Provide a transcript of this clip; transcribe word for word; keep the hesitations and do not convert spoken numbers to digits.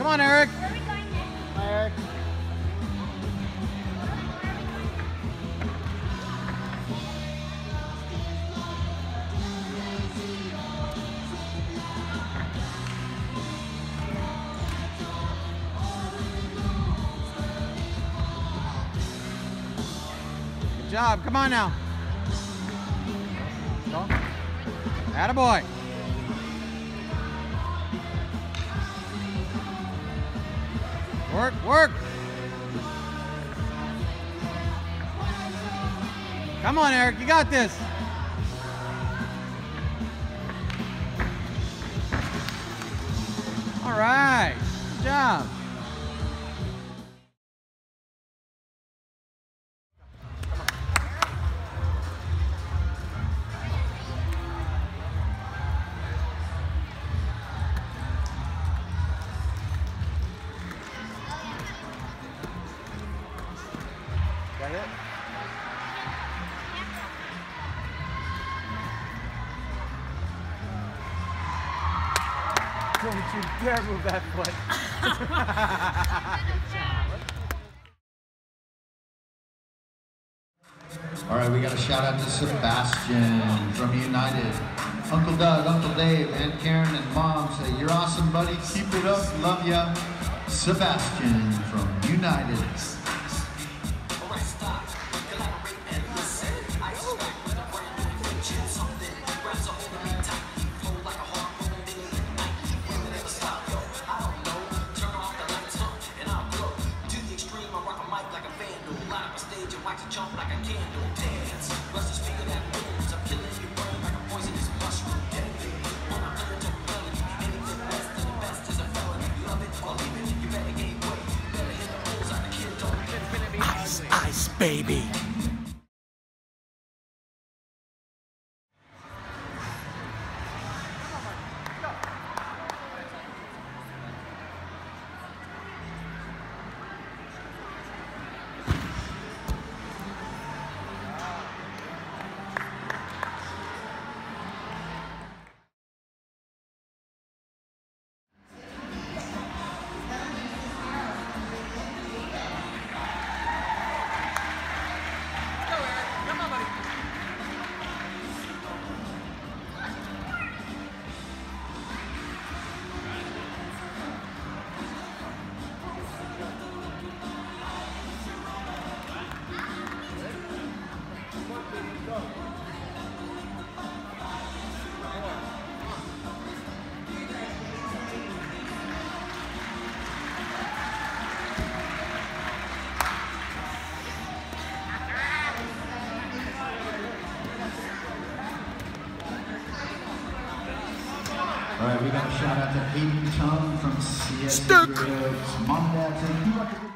Come on, Eric. Hi, Eric. Good job. Come on now. Go. Attaboy. Work, work. Come on, Eric, you got this. All right, good job. Got it? Don't you dare move that foot. All right, we got a shout out to Sebastian from United. Uncle Doug, Uncle Dave, Aunt Karen, and Mom say, "You're awesome, buddy. Keep it up. Love ya." Sebastian from United. Ice, ice, baby. All right, we got a shout out to Aiden Chung from C S. Mom and Dad saying,